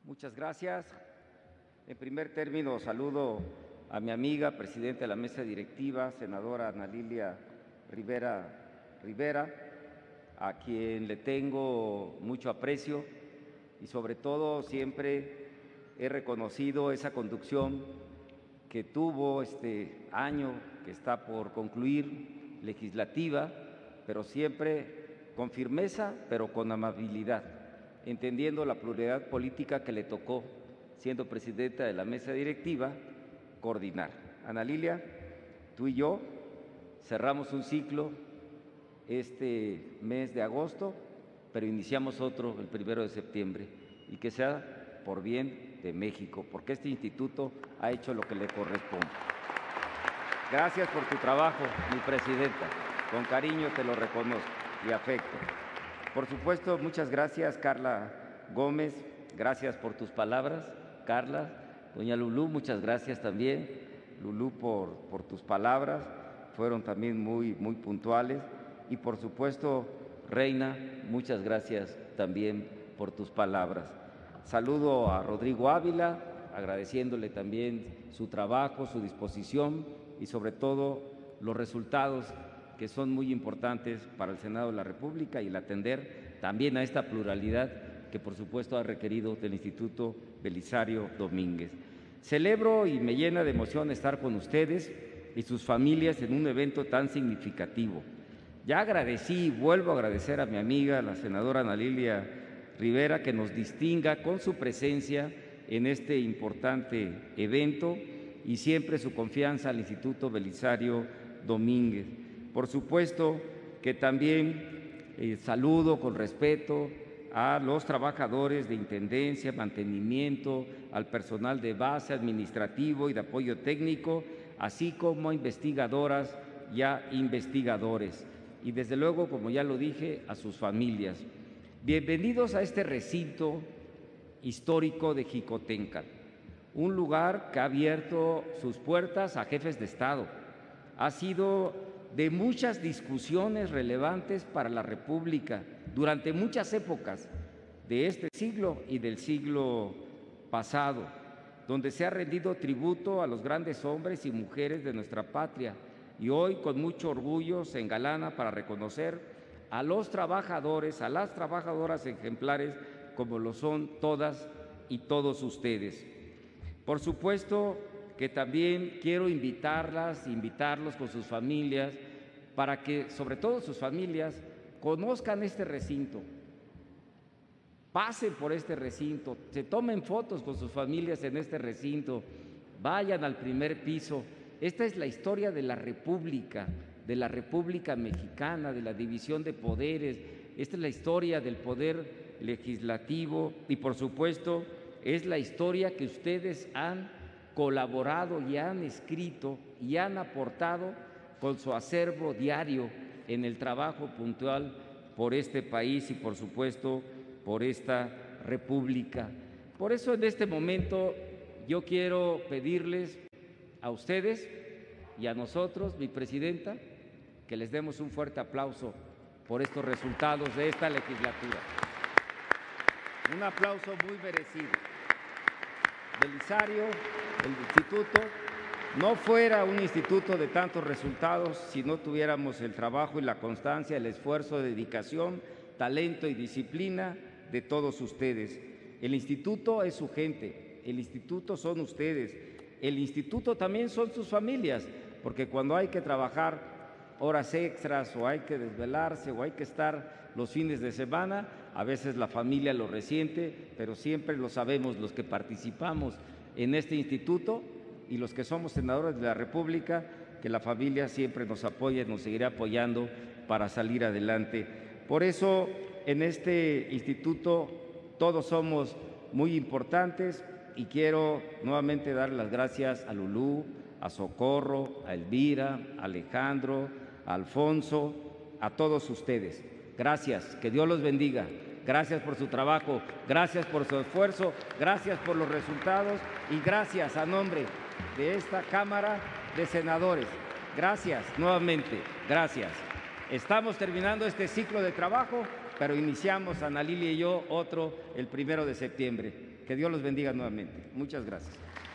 Muchas gracias. En primer término, saludo a mi amiga, presidenta de la mesa directiva, senadora Ana Lilia Rivera, a quien le tengo mucho aprecio y sobre todo siempre he reconocido esa conducción que tuvo este año que está por concluir, legislativa, pero siempre con firmeza, pero con amabilidad, entendiendo la pluralidad política que le tocó, siendo presidenta de la mesa directiva, coordinar. Ana Lilia, tú y yo cerramos un ciclo este mes de agosto, pero iniciamos otro el 1 de septiembre, y que sea por bien de México, porque este instituto ha hecho lo que le corresponde. Gracias por tu trabajo, mi presidenta. Con cariño te lo reconozco y afecto. Por supuesto, muchas gracias, Carla Gómez. Gracias por tus palabras, Carla. Doña Lulú, muchas gracias también, Lulú, por tus palabras. Fueron también muy puntuales. Y por supuesto, Reina, muchas gracias también por tus palabras. Saludo a Rodrigo Ávila, agradeciéndole también su trabajo, su disposición y sobre todo los resultados que son muy importantes para el Senado de la República y el atender también a esta pluralidad que por supuesto ha requerido del Instituto Belisario Domínguez. Celebro y me llena de emoción estar con ustedes y sus familias en un evento tan significativo. Ya agradecí y vuelvo a agradecer a mi amiga, la senadora Ana Lilia Rivera, que nos distinga con su presencia en este importante evento y siempre su confianza al Instituto Belisario Domínguez. Por supuesto que también saludo con respeto a los trabajadores de intendencia, mantenimiento, al personal de base administrativo y de apoyo técnico, así como a investigadoras y a investigadores. Y desde luego, como ya lo dije, a sus familias. Bienvenidos a este recinto histórico de Jicotencal, un lugar que ha abierto sus puertas a jefes de Estado. Ha sido de muchas discusiones relevantes para la República durante muchas épocas de este siglo y del siglo pasado, donde se ha rendido tributo a los grandes hombres y mujeres de nuestra patria, y hoy con mucho orgullo se engalana para reconocer a los trabajadores, a las trabajadoras ejemplares, como lo son todas y todos ustedes. Por supuesto que también quiero invitarlos con sus familias, para que, sobre todo sus familias, conozcan este recinto, pasen por este recinto, se tomen fotos con sus familias en este recinto, vayan al primer piso. Esta es la historia de la República Mexicana, de la división de poderes. Esta es la historia del poder legislativo y, por supuesto, es la historia que ustedes han colaborado y han escrito y han aportado con su acervo diario en el trabajo puntual por este país y, por supuesto, por esta República. Por eso, en este momento, yo quiero pedirles a ustedes y a nosotros, mi presidenta, que les demos un fuerte aplauso por estos resultados de esta legislatura. Un aplauso muy merecido. Belisario, el instituto, no fuera un instituto de tantos resultados si no tuviéramos el trabajo y la constancia, el esfuerzo, dedicación, talento y disciplina de todos ustedes. El instituto es su gente, el instituto son ustedes, el instituto también son sus familias, porque cuando hay que trabajar horas extras o hay que desvelarse o hay que estar los fines de semana, a veces la familia lo resiente, pero siempre lo sabemos los que participamos en este instituto y los que somos senadores de la República, que la familia siempre nos apoya y nos seguirá apoyando para salir adelante. Por eso, en este instituto todos somos muy importantes y quiero nuevamente dar las gracias a Lulú, a Socorro, a Elvira, a Alejandro, a Alfonso, a todos ustedes. Gracias, que Dios los bendiga. Gracias por su trabajo, gracias por su esfuerzo, gracias por los resultados y gracias a nombre de esta Cámara de Senadores. Gracias nuevamente, gracias. Estamos terminando este ciclo de trabajo pero iniciamos, Ana Lilia y yo, otro el 1 de septiembre. Que Dios los bendiga nuevamente. Muchas gracias.